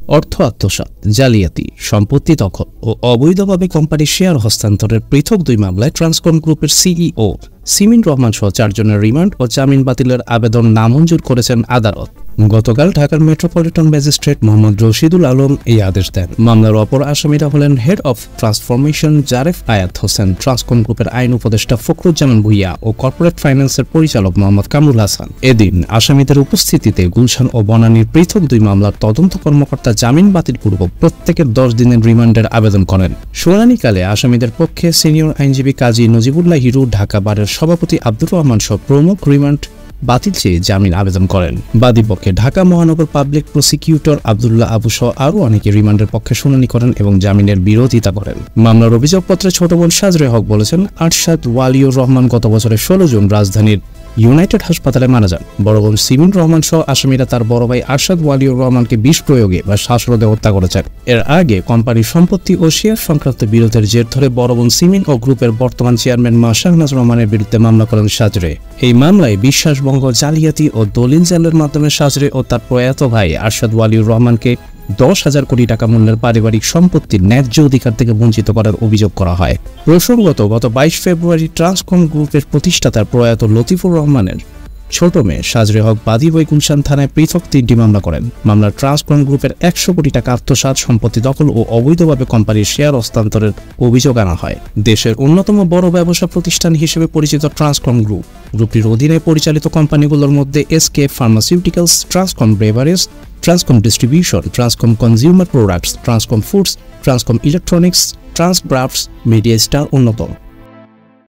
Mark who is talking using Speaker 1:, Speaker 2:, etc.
Speaker 1: অর্থ আত্মসাৎ, জালিয়াতি, সম্পত্তি দখল ও অবৈধভাবে কোম্পানির শেয়ার হস্তান্তরের পৃথক 2 মামলায় ট্রান্সকম গ্রুপের সিইও সিমিন রহমান সহ 4 জনের রিমান্ড ও জামিন বাতিলের আবেদন নামঞ্জুর করেছেন আদালত। গতকাল ঢাকার মেট্রোপলিটন ম্যাজিস্ট্রেট মোহাম্মদ রশিদুল আলম এই আদেশ দেন। মামলার অপর আসামিরা হলেন হেড অব ট্রান্সফরমেশন জারেফ আয়াত হোসেন, ট্রান্সকম গ্রুপের আইন উপদেষ্টা ফখরুজ্জামান ভুইয়া ও কর্পোরেট ফাইন্যান্সের পরিচালক মোহাম্মদ কামরুল হাসান। এদিন আসামিদের উপস্থিতিতে গুলশান ও বনানীর পৃথক 2 মামলার তদন্ত কর্মকর্তা জামিন বাতিলপূর্বক প্রত্যেকের 10 দিনের রিমান্ডের আবেদন করেন। শুনানিকালে আসামিদের পক্ষে সিনিয়র আইনজীবী কাজী নজিবুল্লাহ হিরু, ঢাকা বারের সভাপতি আব্দুর রহমান সহ প্রমুখ রিমান্ড বাতিল চেয়ে জামিন আবেদন করেন। বাদীপক্ষে ঢাকা মহানগর পাবলিক প্রসিকিউটর আব্দুল্লাহ আবু সহ আরও অনেকে রিমান্ডের পক্ষে শুনানি করেন এবং জামিনের বিরোধিতা করেন। মামলার অভিযোগপত্রে ছোট বোন সাজরে হক বলেছেন, আরশাদ ওয়ালিউর রহমান গত বছরের 16 জুন রাজধানীর ইউনাইটেড হাসপাতালে মারা যান। বড় বোন সিমিন রহমান সহ আসামিরা তার বড় ভাই আরশাদ ওয়ালিউর রহমানকে বিষ প্রয়োগে বা শ্বাসরোধে হত্যা করেছেন। এর আগে কোম্পানির সম্পত্তি ও শেয়ার সংক্রান্ত বিরোধের জের ধরে বড় বোন সিমিন ও গ্রুপের বর্তমান চেয়ারম্যান শাহনাজ রহমানের বিরুদ্ধে মামলা করেন সাজরে। এই মামলায় বিশ্বাসভঙ্গ, জালিয়াতি ও দলিল জালের মাধ্যমে সাজরে ও তার প্রয়াত ভাই আরশাদ ওয়ালিউর রহমানকে 10,000 কোটি টাকা মূল্যের পারিবারিক সম্পত্তির ন্যায্য অধিকার থেকে বঞ্চিত করার অভিযোগ করা হয়। প্রসঙ্গত, গত 22 ফেব্রুয়ারি ট্রান্সকম গ্রুপের প্রতিষ্ঠাতা প্রয়াত লতিফুর রহমানের ছোট মেয়ে সাজরে হক বাদী হয়ে গুলশান থানায় পৃথক 3টি মামলা করেন। মামলার ট্রান্সকম গ্রুপের 100 কোটি টাকা আত্মসাৎ, সম্পত্তি দখল ও অবৈধভাবে কোম্পানির শেয়ার হস্তান্তরের অভিযোগ আনা হয়। দেশের অন্যতম বড় ব্যবসা প্রতিষ্ঠান হিসেবে পরিচিত ট্রান্সকম গ্রুপটির অধীনে পরিচালিত কোম্পানিগুলোর মধ্যে SK pharmaceuticals, Transcom beverages, Transcom distribution, Transcom consumer products, Transcom foods, Transcom electronics, ট্রান্সব্রাফটস, মিডিয়া স্টার অন্যতম।